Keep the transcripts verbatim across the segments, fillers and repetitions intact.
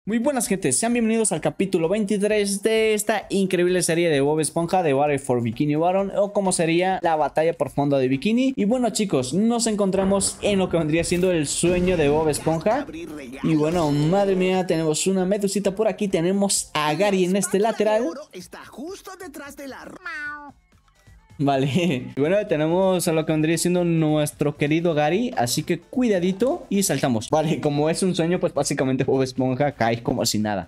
Muy buenas, gente, sean bienvenidos al capítulo veintitrés de esta increíble serie de Bob Esponja de Battle for Bikini Bottom, o como sería la batalla por fondo de Bikini. Y bueno, chicos, nos encontramos en lo que vendría siendo el sueño de Bob Esponja. Y bueno, madre mía, tenemos una medusita por aquí, tenemos a Gary en este lateral. Está justo detrás de la... Vale, y bueno, tenemos a lo que vendría siendo nuestro querido Gary, así que cuidadito y saltamos. Vale, como es un sueño, pues básicamente Bob Esponja cae como si nada.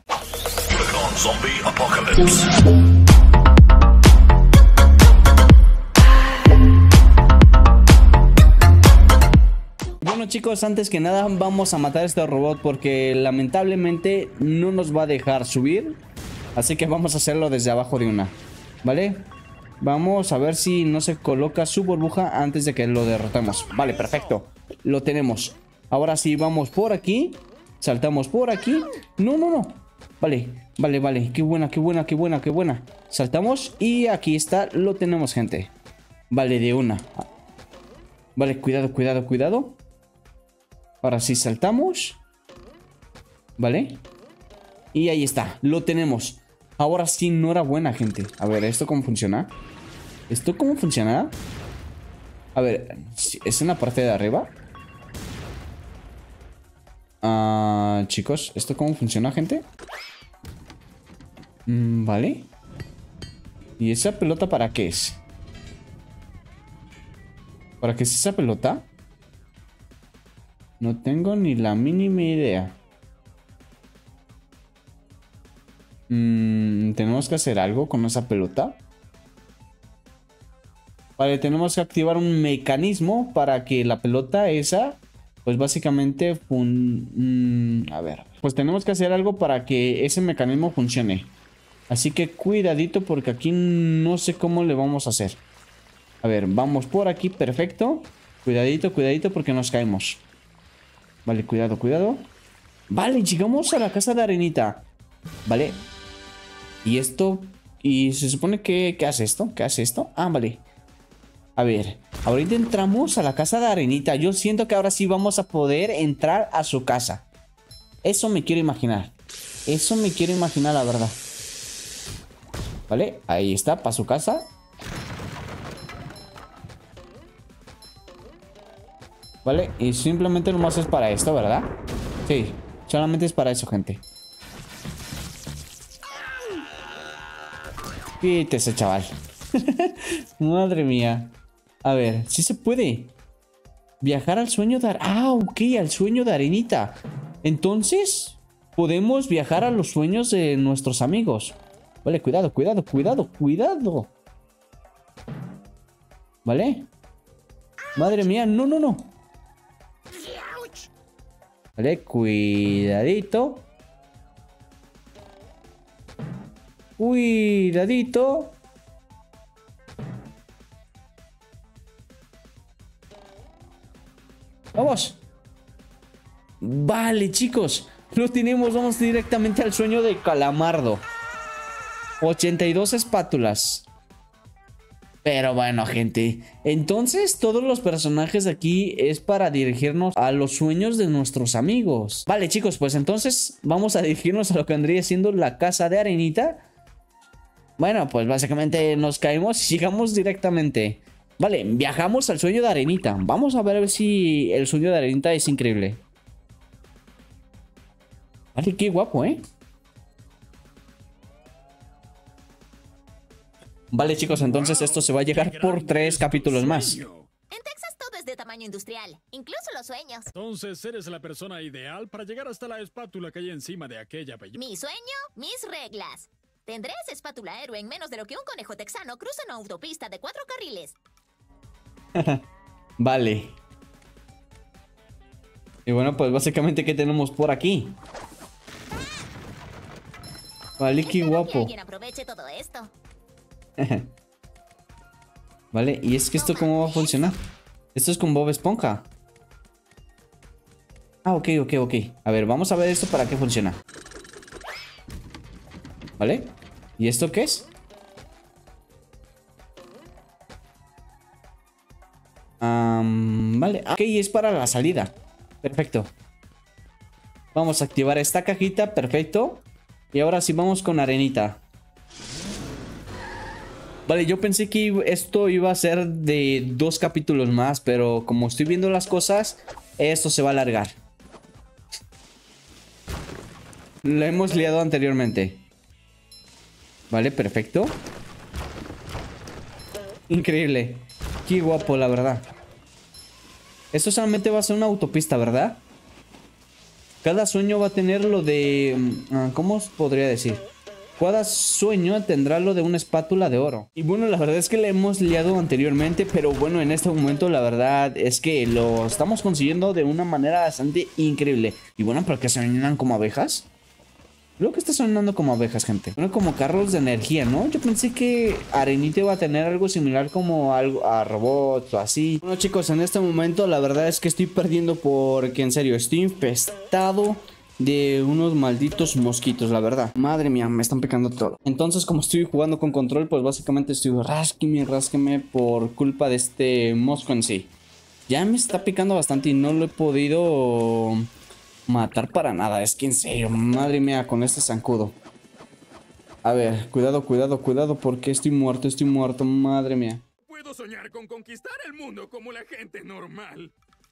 Bueno, chicos, antes que nada vamos a matar a este robot porque lamentablemente no nos va a dejar subir. Así que vamos a hacerlo desde abajo de una, ¿vale? Vamos a ver si no se coloca su burbuja antes de que lo derrotemos. Vale, perfecto. Lo tenemos. Ahora sí, vamos por aquí. Saltamos por aquí. No, no, no. Vale, vale, vale. Qué buena, qué buena, qué buena, qué buena. Saltamos y aquí está. Lo tenemos, gente. Vale, de una. Vale, cuidado, cuidado, cuidado. Ahora sí, saltamos. Vale. Y ahí está. Lo tenemos. Ahora sí, enhorabuena, gente. A ver, ¿esto cómo funciona? ¿Esto cómo funciona? A ver, ¿es en la parte de arriba? Ah, chicos, ¿esto cómo funciona, gente? Mm, vale. ¿Y esa pelota para qué es? ¿Para qué es esa pelota? No tengo ni la mínima idea. Mm, ¿tenemos que hacer algo con esa pelota? Vale, tenemos que activar un mecanismo para que la pelota esa, pues básicamente fun... mm, a ver, pues tenemos que hacer algo para que ese mecanismo funcione. Así que cuidadito porque aquí no sé cómo le vamos a hacer. A ver, vamos por aquí, perfecto. Cuidadito, cuidadito porque nos caemos. Vale, cuidado, cuidado. Vale, llegamos a la casa de arenita. Vale. Y esto... Y se supone que... ¿Qué hace esto? ¿Qué hace esto? Ah, vale. A ver, ahorita entramos a la casa de arenita. Yo siento que ahora sí vamos a poder entrar a su casa. Eso me quiero imaginar. Eso me quiero imaginar, la verdad. Vale, ahí está, para su casa. Vale, y simplemente nomás es para esto, ¿verdad? Sí, solamente es para eso, gente. Quítese, chaval. Madre mía. A ver, sí se puede viajar al sueño de... Ah, ok, al sueño de arenita. Entonces, podemos viajar a los sueños de nuestros amigos. Vale, cuidado, cuidado, cuidado, cuidado. Vale. Madre mía, no, no, no. Vale, cuidadito. Cuidadito. Vamos. Vale, chicos. Lo tenemos. Vamos directamente al sueño de Calamardo. ochenta y dos espátulas. Pero bueno, gente. Entonces, todos los personajes de aquí es para dirigirnos a los sueños de nuestros amigos. Vale, chicos, pues entonces vamos a dirigirnos a lo que vendría siendo la casa de arenita. Bueno, pues básicamente nos caemos y llegamos directamente. Vale, viajamos al sueño de arenita. Vamos a ver si el sueño de arenita es increíble. Vale, qué guapo, ¿eh? Vale, chicos, entonces esto se va a llegar por tres capítulos más. En Texas todo es de tamaño industrial, incluso los sueños. Entonces eres la persona ideal para llegar hasta la espátula que hay encima de aquella bella... Mi sueño, mis reglas. Tendré esa espátula héroe en menos de lo que un conejo texano cruza una autopista de cuatro carriles. Vale. Y bueno, pues básicamente, ¿qué tenemos por aquí? Vale, qué Espero guapo. que alguien aproveche todo esto. Vale, ¿y es que esto cómo va a funcionar? Esto es con Bob Esponja. Ah, ok, ok, ok. A ver, vamos a ver esto para qué funciona. ¿Vale? ¿Y esto qué es? Um, vale, ok, es para la salida. Perfecto. Vamos a activar esta cajita, perfecto. Y ahora sí vamos con arenita. Vale, yo pensé que esto iba a ser de dos capítulos más, pero como estoy viendo las cosas, esto se va a alargar. Lo hemos liado anteriormente. Vale, perfecto. Increíble. Qué guapo, la verdad. Esto solamente va a ser una autopista, ¿verdad? Cada sueño va a tener lo de... ¿Cómo os podría decir? Cada sueño tendrá lo de una espátula de oro. Y bueno, la verdad es que le hemos liado anteriormente, pero bueno, en este momento la verdad es que lo estamos consiguiendo de una manera bastante increíble. Y bueno, ¿pero qué suenan como abejas? Creo que está sonando como abejas, gente. Bueno, como carros de energía, ¿no? Yo pensé que Arenita iba a tener algo similar como algo a robots o así. Bueno, chicos, en este momento la verdad es que estoy perdiendo porque, en serio, estoy infestado de unos malditos mosquitos, la verdad. Madre mía, me están picando todo. Entonces, como estoy jugando con control, pues básicamente estoy rásqueme, rásqueme por culpa de este mosco en sí. Ya me está picando bastante y no lo he podido matar para nada. Es que en serio, madre mía, con este zancudo. A ver, cuidado, cuidado, cuidado, porque estoy muerto, estoy muerto, madre mía. Puedo soñar con conquistar el mundo como la gente normal.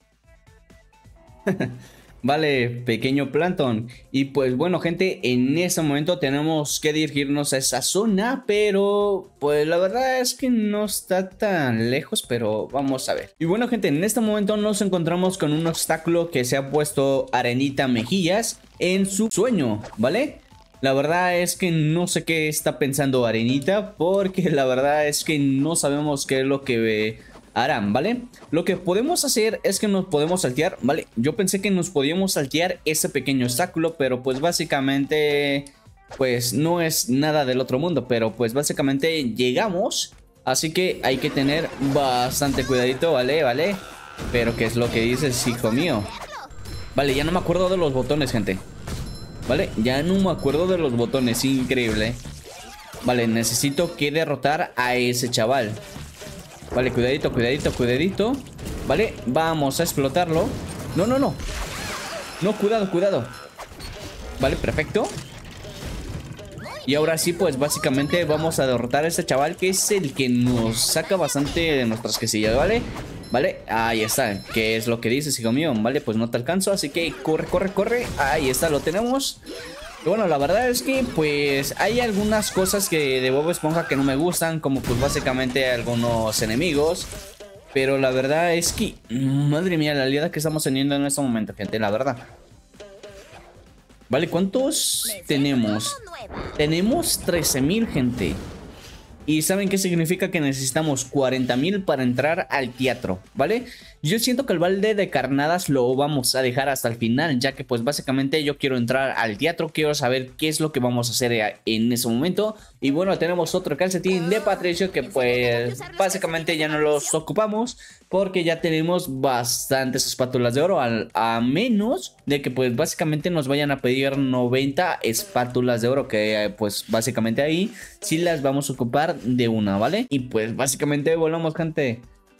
Vale, pequeño Plankton. Y pues bueno, gente, en este momento tenemos que dirigirnos a esa zona, pero pues la verdad es que no está tan lejos, pero vamos a ver. Y bueno, gente, en este momento nos encontramos con un obstáculo que se ha puesto Arenita Mejillas en su sueño, ¿vale? La verdad es que no sé qué está pensando Arenita, porque la verdad es que no sabemos qué es lo que harán, ¿vale? Lo que podemos hacer es que nos podemos saltear, ¿vale? Yo pensé que nos podíamos saltear ese pequeño obstáculo, pero pues básicamente pues no es nada del otro mundo, pero pues básicamente llegamos, así que hay que tener bastante cuidadito, ¿vale? ¿Vale? Pero ¿qué es lo que dices, hijo mío? Vale, ya no me acuerdo de los botones, gente. Vale, ya no me acuerdo de los botones, increíble. Vale, necesito que derrotar a ese chaval. Vale, cuidadito, cuidadito, cuidadito. Vale, vamos a explotarlo. No, no, no. No, cuidado, cuidado. Vale, perfecto. Y ahora sí, pues básicamente vamos a derrotar a este chaval, que es el que nos saca bastante de nuestras quesillas, ¿vale? Vale, ahí está. ¿Qué es lo que dices, hijo mío? Vale, pues no te alcanzo, así que corre, corre, corre. Ahí está, lo tenemos. Y bueno, la verdad es que pues hay algunas cosas que de Bob Esponja que no me gustan, como pues básicamente algunos enemigos. Pero la verdad es que, madre mía, la aliada que estamos teniendo en este momento, gente, la verdad. Vale, ¿cuántos tenemos? Tenemos trece mil, gente. ¿Y saben qué significa? Que necesitamos cuarenta mil para entrar al teatro, ¿vale? Yo siento que el balde de carnadas lo vamos a dejar hasta el final, ya que pues básicamente yo quiero entrar al teatro, quiero saber qué es lo que vamos a hacer en ese momento. Y bueno, tenemos otro calcetín de Patricio que pues básicamente ya no los ocupamos, porque ya tenemos bastantes espátulas de oro, a, a menos de que pues básicamente nos vayan a pedir noventa espátulas de oro, que pues básicamente ahí sí las vamos a ocupar de una, ¿vale? Y pues básicamente volvamos, gente.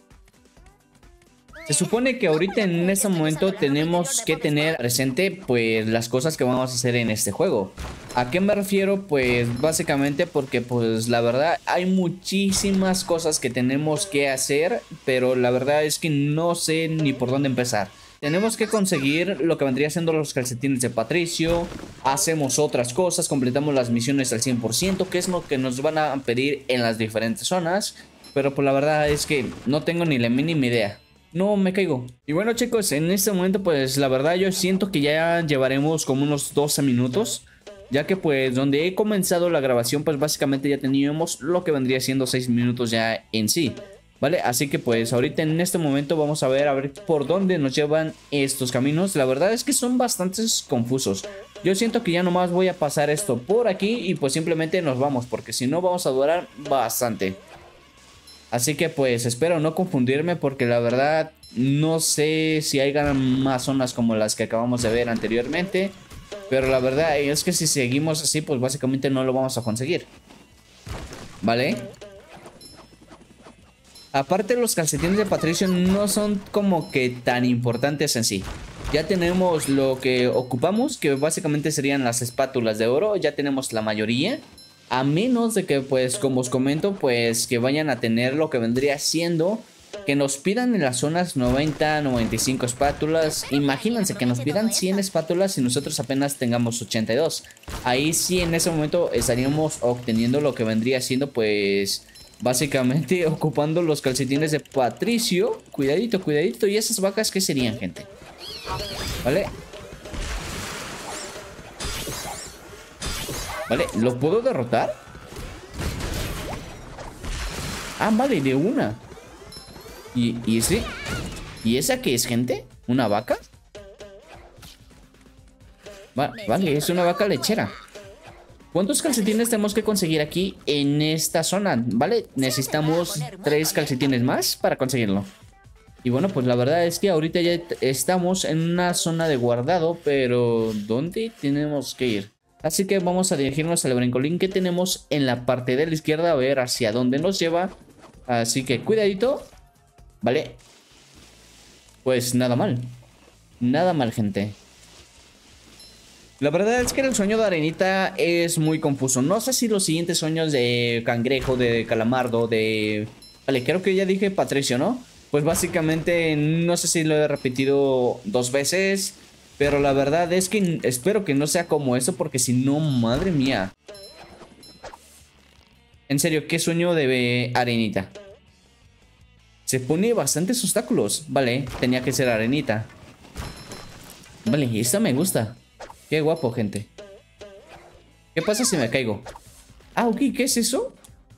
Se supone que ahorita en este momento tenemos que tener presente pues las cosas que vamos a hacer en este juego. ¿A qué me refiero? Pues básicamente porque pues la verdad hay muchísimas cosas que tenemos que hacer, pero la verdad es que no sé ni por dónde empezar. Tenemos que conseguir lo que vendría siendo los calcetines de Patricio. Hacemos otras cosas, completamos las misiones al cien por ciento, que es lo que nos van a pedir en las diferentes zonas. Pero pues la verdad es que no tengo ni la mínima idea. No, me caigo. Y bueno, chicos, en este momento pues la verdad yo siento que ya llevaremos como unos doce minutos, ya que pues donde he comenzado la grabación pues básicamente ya teníamos lo que vendría siendo seis minutos ya en sí, ¿vale? Así que pues ahorita en este momento vamos a ver a ver por dónde nos llevan estos caminos. La verdad es que son bastante confusos. Yo siento que ya nomás voy a pasar esto por aquí y pues simplemente nos vamos, porque si no vamos a durar bastante. Así que pues espero no confundirme, porque la verdad no sé si hay más zonas como las que acabamos de ver anteriormente. Pero la verdad es que si seguimos así pues básicamente no lo vamos a conseguir, ¿vale? Aparte los calcetines de Patricio no son como que tan importantes en sí. Ya tenemos lo que ocupamos, que básicamente serían las espátulas de oro. Ya tenemos la mayoría. A menos de que, pues, como os comento, pues que vayan a tener lo que vendría siendo que nos pidan en las zonas noventa, noventa y cinco espátulas. Imagínense que nos pidan cien espátulas y nosotros apenas tengamos ochenta y dos. Ahí sí, en ese momento estaríamos obteniendo lo que vendría siendo, pues, básicamente ocupando los calcetines de Patricio. Cuidadito, cuidadito. ¿Y esas vacas qué serían, gente? ¿Vale? Vale, ¿lo puedo derrotar? Ah, vale, de una. ¿Y, y ese? ¿Y esa qué es, gente? ¿Una vaca? Va, vale, es una vaca lechera. ¿Cuántos calcetines tenemos que conseguir aquí en esta zona? Vale, necesitamos tres calcetines más para conseguirlo. Y bueno, pues la verdad es que ahorita ya estamos en una zona de guardado, pero ¿dónde tenemos que ir? Así que vamos a dirigirnos al brincolín que tenemos en la parte de la izquierda, a ver hacia dónde nos lleva. Así que cuidadito. Vale. Pues nada mal. Nada mal, gente. La verdad es que el sueño de Arenita es muy confuso. No sé si los siguientes sueños de Cangrejo, de Calamardo, de... Vale, creo que ya dije Patricio, ¿no? Pues básicamente no sé si lo he repetido dos veces, pero la verdad es que espero que no sea como eso, porque si no, madre mía. En serio, ¿qué sueño de Arenita? Se pone bastantes obstáculos. Vale, tenía que ser Arenita. Vale, esta me gusta. Qué guapo, gente. ¿Qué pasa si me caigo? Ah, ok, ¿qué es eso?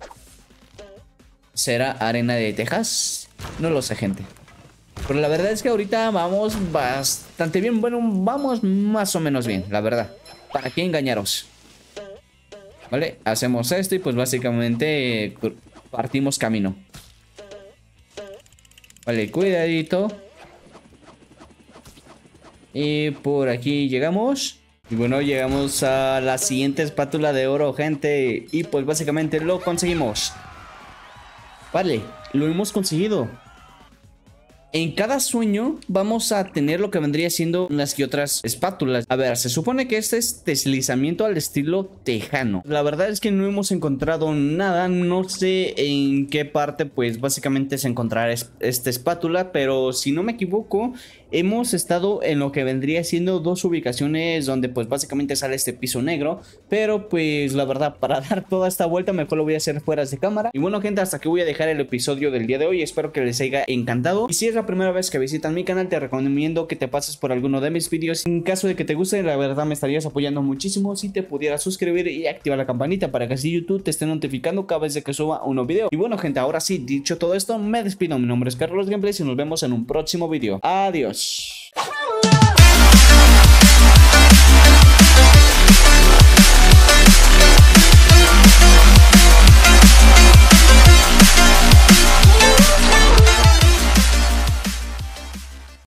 ¿Será arena de Texas? No lo sé, gente. Pero la verdad es que ahorita vamos bastante bien. Bueno, vamos más o menos bien, la verdad. ¿Para qué engañaros? Vale, hacemos esto y pues básicamente partimos camino. Vale, cuidadito. Y por aquí llegamos. Y bueno, llegamos a la siguiente espátula de oro, gente. Y pues básicamente lo conseguimos. Vale, lo hemos conseguido. En cada sueño vamos a tener lo que vendría siendo unas que otras espátulas. A ver, se supone que este es deslizamiento al estilo tejano. La verdad es que no hemos encontrado nada. No sé en qué parte pues básicamente se encontrará esta espátula. Pero si no me equivoco, hemos estado en lo que vendría siendo dos ubicaciones donde pues básicamente sale este piso negro. Pero pues la verdad, para dar toda esta vuelta mejor lo voy a hacer fuera de cámara. Y bueno, gente, hasta aquí voy a dejar el episodio del día de hoy. Espero que les haya encantado. Y si es la primera vez que visitan mi canal, te recomiendo que te pases por alguno de mis vídeos. En caso de que te guste, la verdad me estarías apoyando muchísimo si te pudieras suscribir y activar la campanita para que así YouTube te esté notificando cada vez que suba un nuevo video. Y bueno, gente, ahora sí, dicho todo esto, me despido. Mi nombre es Carlos Gameplays y nos vemos en un próximo video. Adiós.